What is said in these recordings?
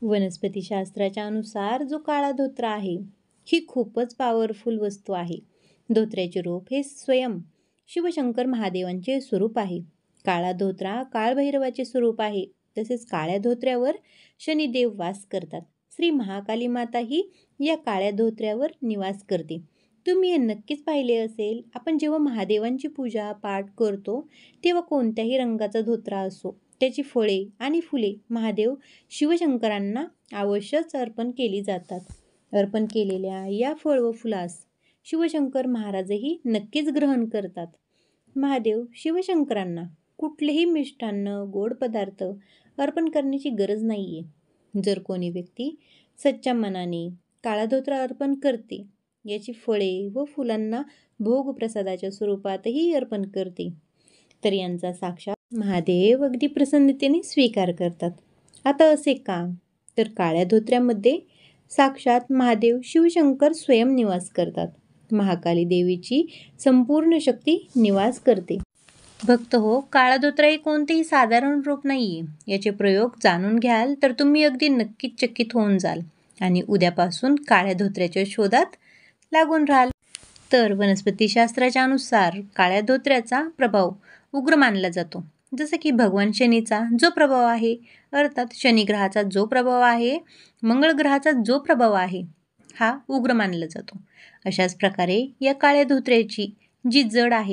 वनस्पतीशास्त्राच्या अनुसार जो काळा धोत्रा आहे ही खूपच पॉवरफुल वस्तू आहे. धोत्र्याचे रूप हे स्वयं शिवशंकर महादेवांचे स्वरूप आहे. काळा धोत्रा काळभैरवाचे स्वरूप आहे. तसेच काळ्या धोत्र्यावर शनिदेव वास करतात. श्री महाकाली माता ही या काळ्या धोत्र्यावर निवास करते. तुम्ही हे नक्कीच पाहिले असेल. आपण जेव्हा महादेवांची पूजा पाठ करतो तेव्हा कोणत्याही रंगाचा धोत्रा असो त्याची फळे आणि फुले महादेव शिवशंकरांना अवश्यच अर्पण केली जातात. अर्पण केलेल्या या फळ व फुलास शिवशंकर महाराजही नक्कीच ग्रहण करतात. महादेव शिवशंकरांना कुठलेही मिष्टान्न गोड पदार्थ अर्पण करण्याची गरज नाही आहे. जर कोणी व्यक्ती सच्च्या मनाने काळा धोत्रा अर्पण करते, याची फळे व फुलांना भोग प्रसादाच्या स्वरूपातही अर्पण करते, तर यांचा साक्षात महादेव अगदी प्रसन्नतेने स्वीकार करतात. आता असे का? तर काळ्या धोत्र्यामध्ये साक्षात महादेव शिवशंकर स्वयं निवास करतात. महाकाली देवीची संपूर्ण शक्ती निवास करते. भक्त हो, काळा धोत्रा हे कोणतेही साधारण रूप नाहीये. याचे प्रयोग जाणून घ्याल तर तुम्ही अगदी नक्कीच चकित होऊन जाल आणि उद्यापासून काळ्या धोत्र्याच्या शोधात लागून राहाल. तर वनस्पतीशास्त्राच्या अनुसार काळ्या धोत्र्याचा प्रभाव उग्र मानला जातो. जसं की भगवान शनीचा जो प्रभाव आहे, अर्थात शनिग्रहाचा जो प्रभाव आहे, मंगळ ग्रहाचा जो प्रभाव आहे, हा उग्र मानला जातो. अशाच प्रकारे या काळ्या धोत्र्याची जी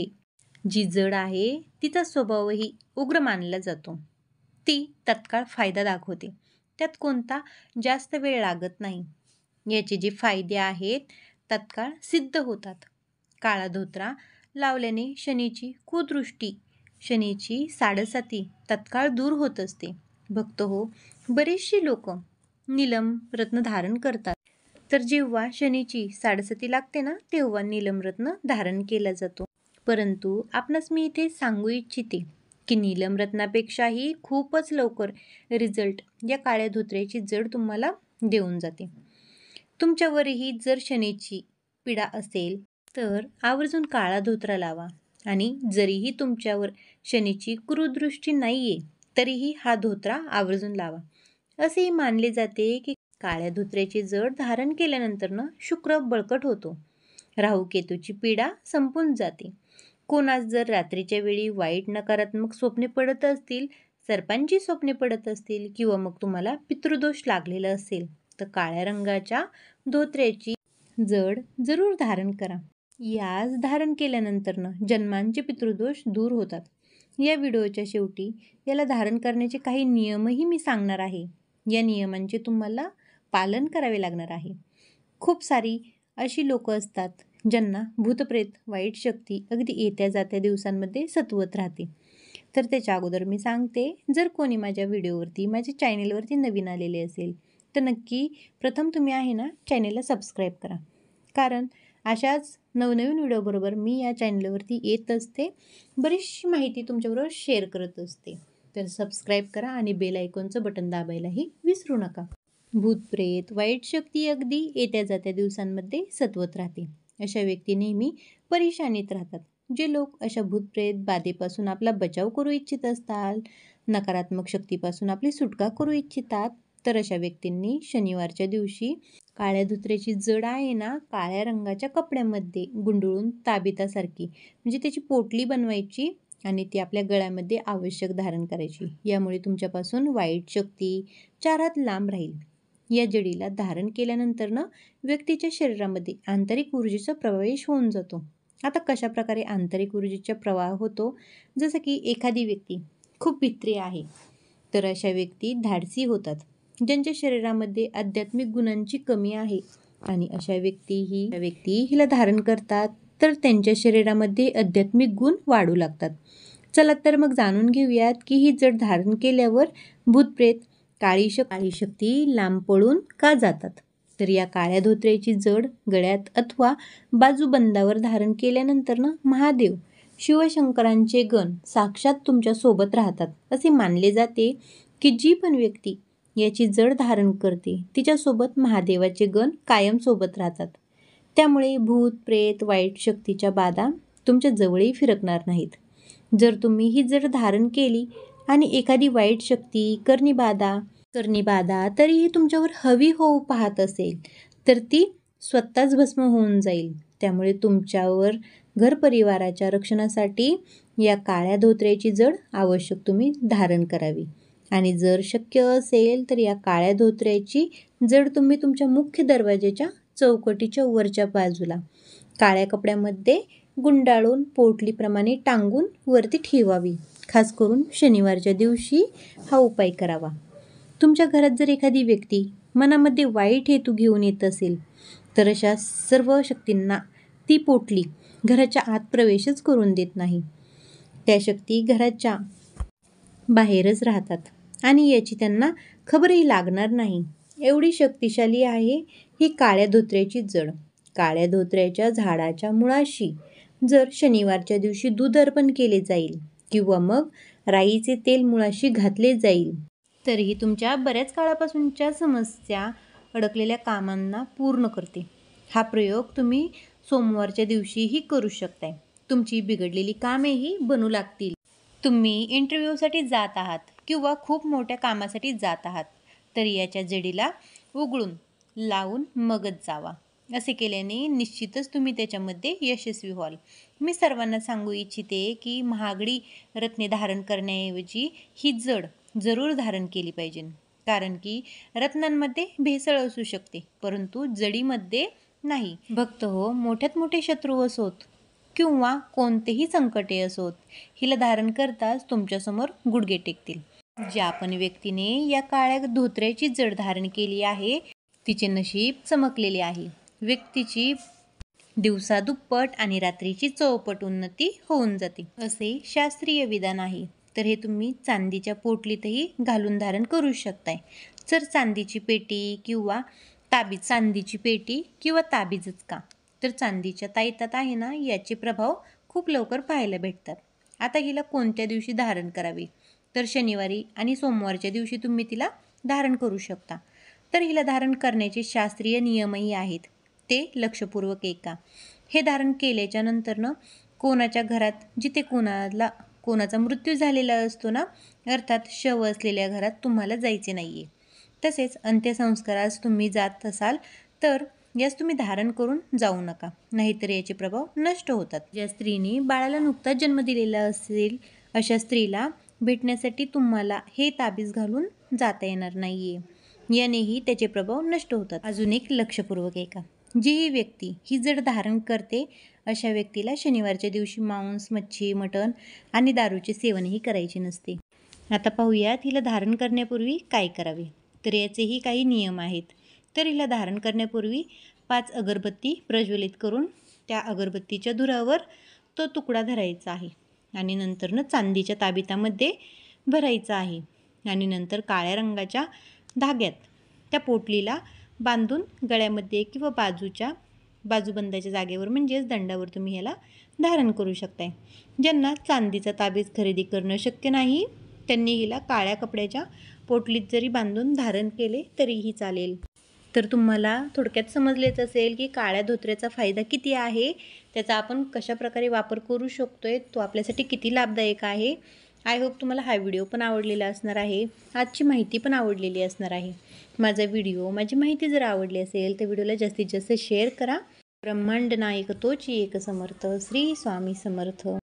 जड आहे तिचा स्वभावही उग्र मानला जातो. ती तत्काळ फायदा दाखवते. त्यात कोणता जास्त वेळ लागत नाही. याचे जे फायदे आहेत तत्काळ सिद्ध होतात. काळा धोत्रा लावल्याने शनीची कुदृष्टी, शनीची साडेसाती तत्काळ दूर होत असते. भक्त हो, बरेचशी लोक नीलम रत्न धारण करतात. तर जेव्हा शनीची साडेसाती लागते ना, तेव्हा नीलम रत्न धारण केला जातो. परंतु आपणास मी इथे सांगू इच्छिते की नीलम रत्नापेक्षाही खूपच लवकर रिझल्ट या काळ्या धोत्र्याची जड तुम्हाला देऊन जाते. तुमच्यावरही जर शनीची पीडा असेल तर आवर्जून काळा धोत्रा लावा. आणि जरीही तुमच्यावर शनीची कुदृष्टी नाहीये तरीही हा धोत्रा आवर्जून लावा. असेही मानले जाते की काळ्या धोत्र्याची जड धारण केल्यानंतर शुक्र बळकट होतो. राहू केतूची पीडा संपून जाते. कोणास जर रात्रीच्या वेळी वाईट नकारात्मक स्वप्ने पडत असतील, सर्पांची स्वप्ने पडत असतील किंवा मग तुम्हाला पितृदोष लागलेला असेल तर काळ्या रंगाच्या धोत्र्याची जड जरूर धारण करा. यास धारण केल्यानंतर जन्मांचे पितृदोष दूर होतात. या व्हिडिओच्या शेवटी याला धारण करण्याचे काही नियमही मी सांगणार आहे. या नियमांचे तुम्हाला पालन करावे लागणार आहे. खूप सारी अशी लोक असतात ज्यांना भूतप्रेत वाईट शक्ती अगदी येत्या जात्या दिवसांमध्ये सतवत राहते. तर त्याच्या अगोदर मी सांगते, जर कोणी माझ्या व्हिडिओवरती माझ्या चॅनेलवरती नवीन आलेले असेल तर नक्की प्रथम तुम्ही आहे ना चॅनेलला सबस्क्राईब करा. कारण अशाच नवनवीन व्हिडिओबरोबर मी या चॅनलवरती येत असते. बरीचशी माहिती तुमच्याबरोबर शेअर करत असते. तर सबस्क्राईब करा आणि बेल आयकॉनचं बटन दाबायलाही विसरू नका. भूतप्रेत वाईट शक्ती अगदी येत्या जात्या दिवसांमध्ये सतवत राहते. अशा व्यक्ती नेहमी परेशानीत राहतात. जे लोक अशा भूतप्रेत बाधेपासून आपला बचाव करू इच्छित असतात, नकारात्मक शक्तीपासून आपली सुटका करू इच्छितात, तर अशा व्यक्तींनी शनिवारच्या दिवशी काळ्या धोत्र्याची जड आहे ना काळ्या रंगाच्या कपड्यामध्ये गुंडळून ताबितासारखी म्हणजे त्याची पोटली बनवायची आणि ती आपल्या गळ्यामध्ये आवश्यक धारण करायची. यामुळे तुमच्यापासून वाईट शक्ती 4 हात लांब राहील. या जडीला धारण केल्यानंतर व्यक्तीच्या शरीरामध्ये आंतरिक ऊर्जेचा प्रवेश होऊन जातो. आता कशा प्रकारे आंतरिक ऊर्जेचा प्रवाह होतो? जसं की एखादी व्यक्ती खूप भित्री आहे तर अशा व्यक्ती धाडसी होतात. ज्यांच्या शरीरामध्ये आध्यात्मिक गुणांची कमी आहे आणि अशा व्यक्ती हिला धारण करतात तर त्यांच्या शरीरामध्ये आध्यात्मिक गुण वाढू लागतात. चला तर मग जाणून घेऊयात की ही जड धारण केल्यावर भूतप्रेत काळी शक्ती लांब पळून का जातात. तर या काळ्या धोत्र्याची जड गळ्यात अथवा बाजूबंदावर धारण केल्यानंतर महादेव शिवशंकरांचे गण साक्षात तुमच्या सोबत राहतात. असे मानले जाते की जी पण व्यक्ती याची जड धारण करते तिच्यासोबत महादेवाचे गण कायम सोबत राहतात. त्यामुळे भूत प्रेत वाईट शक्तीच्या बाधा तुमच्या जवळही फिरकणार नाहीत. जर तुम्ही ही जड धारण केली आणि एखादी वाईट शक्ती करणी बाधा करणी बाधा तरीही तुमच्यावर हवी होऊ पाहत असेल तर ती स्वतःच भस्म होऊन जाईल. त्यामुळे तुमच्यावर घर परिवाराच्या रक्षणासाठी या काळ्या धोत्र्याची जड आवश्यक तुम्ही धारण करावी. आणि जर शक्य असेल तर या काळ्या धोत्र्याची जड तुम्ही तुमच्या मुख्य दरवाजाच्या चौकटीच्या वरच्या बाजूला काळ्या कपड्यामध्ये गुंडाळून पोटलीप्रमाणे टांगून वरती ठेवावी. खास करून शनिवारच्या दिवशी हा उपाय करावा. तुमच्या घरात जर एखादी व्यक्ती मनामध्ये वाईट हेतू घेऊन येत असेल तर अशा सर्व शक्तींना ती पोटली घराच्या आत प्रवेशच करून देत नाही. त्या शक्ती घराच्या बाहेरच राहतात आणि याची त्यांना खबरही लागणार नाही. एवढी शक्तिशाली आहे ही काळ्या धोत्र्याची जड. काळ्या धोत्र्याच्या झाडाच्या मुळाशी जर शनिवारच्या दिवशी दूध अर्पण केले जाईल किंवा मग राईचे तेल मुळाशी घातले जाईल तरीही तुमच्या बऱ्याच काळापासूनच्या समस्या अडकलेल्या कामांना पूर्ण करते. हा प्रयोग तुम्ही सोमवारच्या दिवशीही करू शकताय. तुमची बिघडलेली कामेही बनू लागतील. तुम्ही इंटरव्ह्यूसाठी जात आहात किंवा खूप मोठ्या कामासाठी जात आहात तर याच्या जडीला उघडून लावून मगच जावा. असे केल्याने निश्चितच तुम्ही त्याच्यामध्ये यशस्वी व्हाल. मी सर्वांना सांगू इच्छिते की महागडी रत्ने धारण करण्याऐवजी ही जड जरूर धारण केली पाहिजे. कारण की रत्नांमध्ये भेसळ असू शकते परंतु जडीमध्ये नाही. भक्त हो, मोठ्यात मोठे शत्रू असोत किंवा कोणतेही संकटे असोत हिला धारण करताच तुमच्यासमोर गुडघे टेकतील. ज्या पण व्यक्तीने या काळ्या धोत्र्याची जड धारण केली आहे तिचे नशीब चमकलेले आहे. व्यक्तीची दिवसा दुप्पट आणि रात्रीची चौपट उन्नती होऊन जाते असे शास्त्रीय विधान आहे. तर हे तुम्ही चांदीच्या पोटलीतही घालून धारण करू शकताय. जर चांदीची पेटी किंवा ताबीजच का तर चांदीच्या ताईतात आहे ना याचे प्रभाव खूप लवकर पाहायला भेटतात. आता हिला कोणत्या दिवशी धारण करावे तर शनिवारी आणि सोमवारच्या दिवशी तुम्ही तिला धारण करू शकता. तर हिला धारण करण्याचे शास्त्रीय नियमही आहेत. ते लक्षपूर्वक ऐका. हे धारण केल्याच्या नंतर कोणाच्या घरात जिथे कोणाचा मृत्यू झालेला असतो ना अर्थात शव असलेल्या घरात तुम्हाला जायचे नाही आहे. तसेच अंत्यसंस्कारास तुम्ही जात असाल तर यास तुम्ही धारण करून जाऊ नका, नाहीतर याचे प्रभाव नष्ट होतात. ज्या स्त्रीने बाळाला नुकताच जन्म दिलेला असेल अशा स्त्रीला भेटण्यासाठी तुम्हाला हे ताबीज घालून जाता येणार नाही आहे. यानेही त्याचे प्रभाव नष्ट होतात. अजून एक लक्षपूर्वक ऐका. जी ही व्यक्ती ही जड धारण करते अशा व्यक्तीला शनिवारच्या दिवशी मांस, मच्छी, मटण आणि दारूचे सेवनही करायचे नसते. आता पाहूयात हिला धारण करण्यापूर्वी काय करावे. तर याचेही काही नियम आहेत. तर हिला धारण करण्यापूर्वी 5 अगरबत्ती प्रज्वलित करून त्या अगरबत्तीच्या धुरावर तो तुकडा धरायचा आहे आणि नंतर चांदीच्या ताबितामध्ये भरायचा आहे आणि नंतर काळ्या रंगाच्या धाग्यात त्या पोटलीला बांधून गळ्यामध्ये किंवा बाजूबंदाच्या जागेवर म्हणजेच दंडावर तुम्ही ह्याला धारण करू शकताय. ज्यांना चांदीचा ताबीज खरेदी करणं शक्य नाही त्यांनी हिला काळ्या कपड्याच्या पोटलीत जरी बांधून धारण केले तरीही चालेल. तर तुम्हाला थोडक्यात समजलेच असेल की काळ्या धोत्र्याचा फायदा किती आहे, त्याचा आपण कशाप्रकारे वापर करू शकतोय, तो आपल्यासाठी किती लाभदायक आहे. आय होप तुम्हाला हा व्हिडिओ पण आवडलेला असणार आहे. आजची माहिती पण आवडलेली असणार आहे. माझी माहिती जर आवडली असेल तर व्हिडिओला जास्तीत जास्त शेअर करा. ब्रह्मांड नायक तोची एक समर्थ. श्री स्वामी समर्थ.